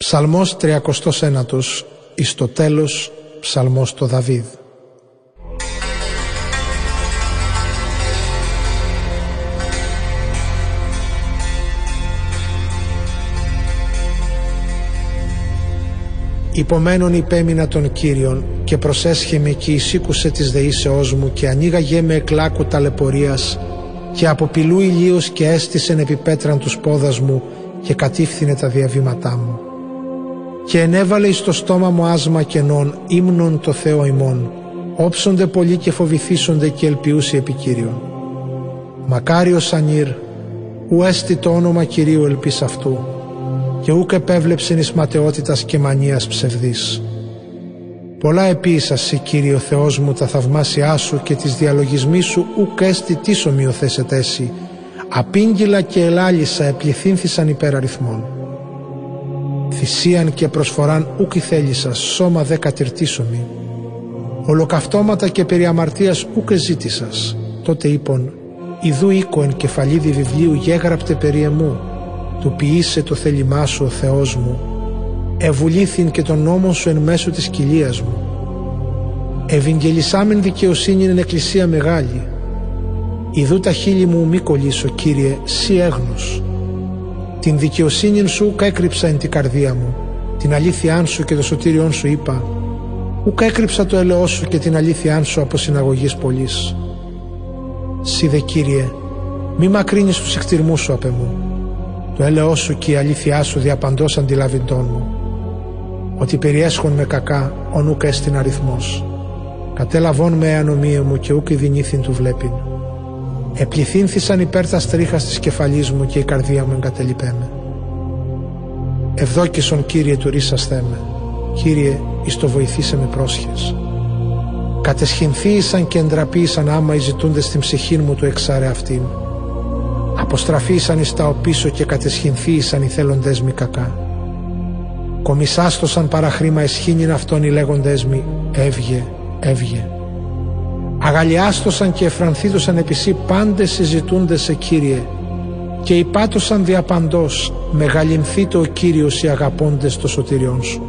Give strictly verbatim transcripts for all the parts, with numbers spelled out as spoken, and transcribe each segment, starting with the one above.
Ψαλμός τριακοστός ένατος, εις το τέλος ψαλμός το Δαβίδ. Υπομένων υπέμεινα τον Κύριον και προσέσχε και εισήκουσε της δεήσεώς μου και ανοίγαγέ με εκλάκου ταλαιπωρίας και από πυλού ηλίος και έστησεν επί πέτραν τους πόδας μου και κατήφθηνε τα διαβήματά μου. Και ενέβαλε εις το στόμα μου άσμα κενών ύμνων το Θεό ημών, όψονται πολλοί και φοβηθήσονται και ελπιούσι επί Κύριον. Μακάριος ανήρ, ου έστι το όνομα Κυρίου ελπίς αυτού, και ούκ επέβλεψεν εις ματαιότητας και μανίας ψευδής. Πολλά επίησας σοι, Κύριε Θεός μου, τα θαυμάσιά σου και τις διαλογισμοί σου ούκ έστι τις ομοιοθέσετε εσύ. Απήγγυλα και ελάλησα επληθύνθησαν υπέρ αριθμών. Θυσίαν και προσφοράν ούκ ηθέλησας, σώμα δε κατηρτήσομη. Ολοκαυτώματα και περί αμαρτίας ούκ εζήτησας. Τότε είπον, ιδού οίκο εν κεφαλίδι βιβλίου γέγραπτε περί εμού. Του ποιήσε το θέλημά σου ο Θεός μου, ευουλήθην και τον νόμον σου εν μέσω της κοιλίας μου. Ευηγγελισάμεν δικαιοσύνη εν εκκλησία μεγάλη. Ιδού τα χείλη μου μη κολλήσω, Κύριε, σύ έγνος. Την δικαιοσύνην σου ούκ έκρυψα εν την καρδία μου, την αλήθειάν σου και το σωτήριόν σου είπα. Ούκ έκρυψα το έλεος σου και την αλήθειάν σου από συναγωγής πολλής. Σύ δε, Κύριε, μη μακρύνεις τους εκτιρμούς σου απ' εμού. Το έλεος σου και η αλήθειά σου διαπαντός αντιλαβητών μου. Ότι περιέσχον με κακά, ον ούκ έστιν αριθμός. Κατέλαβον με ανομία μου και ούκ ειδηνήθην του βλέπειν. Επληθύνθησαν υπέρ τα στρίχας της κεφαλής μου και η καρδία μου εγκατελειπέμε. Ευδόκησον, Κύριε, του ρίσασθέ με. Κύριε, εις το βοηθήσε με πρόσχες. Κατεσχυνθήησαν και εντραπήησαν άμα οι ζητούντες στην ψυχήν μου του εξάρε αυτήν. Αποστραφήσαν εις τα οπίσω και κατεσχυνθήησαν οι θέλοντές μη κακά. Κομισάστοσαν παραχρήμα εσχήνην αυτών οι λέγοντές μη, έβγε, έβγε. Αγαλιάστοσαν και εφρανθήτωσαν επισή πάντες συζητούντες σε, Κύριε, και υπάτωσαν διαπαντός, μεγαλυνθήτω ο Κύριος οι αγαπώντες το σωτήριόν σου.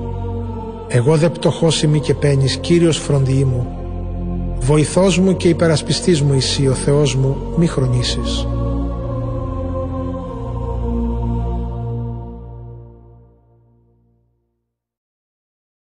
Εγώ δε πτωχός ημί και πένης, Κύριος φροντιή μου. Βοηθός μου και υπερασπιστής μου εσύ, ο Θεός μου, μη χρονίσεις.